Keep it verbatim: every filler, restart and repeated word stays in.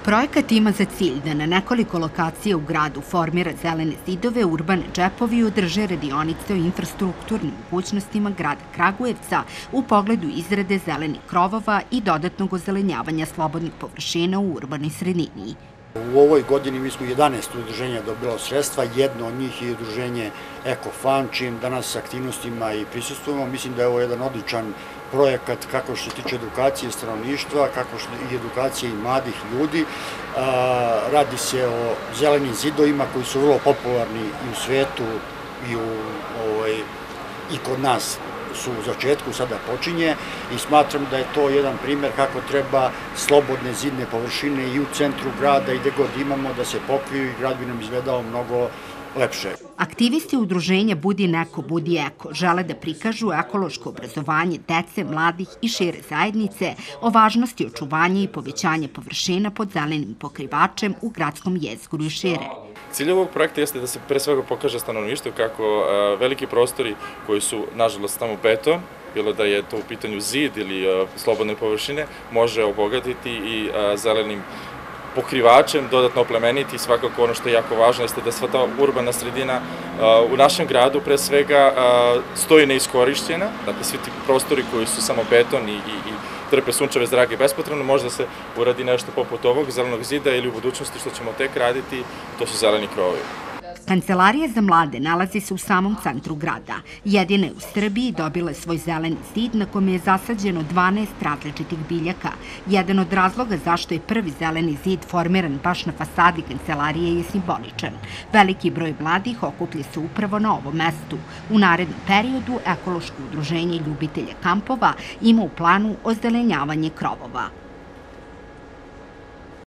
Projekat ima za cilj da na nekoliko lokacija u gradu formira zelene zidove, urbane džepovi i održe radionice o infrastrukturnim mogućnostima grada Kragujevca u pogledu izrade zelenih krovova i dodatnog ozelenjavanja slobodnih površina u urbanoj sredini. U ovoj godini mi smo jedanaest udruženja dobilo sredstva, jedno od njih je udruženje EcoFan, čijim danas aktivnostima i prisustvujemo. Mislim da je ovo jedan odličan projekat kako što se tiče edukacije stanovništva, kako što i edukacije i mladih ljudi. Radi se o zelenim zidovima koji su vrlo popularni i u svetu i, u, ovaj, i kod nas su u začetku, sada počinje i smatram da je to jedan primer kako treba slobodne zidne površine i u centru grada i gde god imamo da se pokriju i grad bi nam izgledao mnogo lepše. Aktivisti udruženja Budi neko, budi eko žele da prikažu ekološko obrazovanje dece, mladih i šire zajednice o važnosti očuvanja i povećanja površina pod zelenim pokrivačem u gradskom jezgru i šire. Cilj ovog projekta jeste da se pre svega pokaže stanovništvu kako veliki prostori koji su, nažalost, tamo beton, bilo da je to u pitanju zid ili slobodne površine, može obogatiti i zelenim pokrivačem, dodatno oplemeniti. Svakako ono što je jako važno jeste da sva ta urbana sredina u našem gradu pre svega stoji neiskorišćena, dakle svi ti prostori koji su samo beton i, i, i trpe sunčeve zrake bespotrebno, možda se uradi nešto poput ovog zelenog zida ili u budućnosti što ćemo tek raditi, to su zeleni krovovi. Kancelarija za mlade nalazi se u samom centru grada. Jedina je u Srbiji dobila svoj zeleni zid na kome je zasađeno dvanaest različitih biljaka. Jedan od razloga zašto je prvi zeleni zid formiran baš na fasadi kancelarije je simboličan. Veliki broj mladih okuplja se upravo na ovom mestu. U narednom periodu ekološko udruženje ljubitelja kampova ima u planu ozelenjavanje krovova.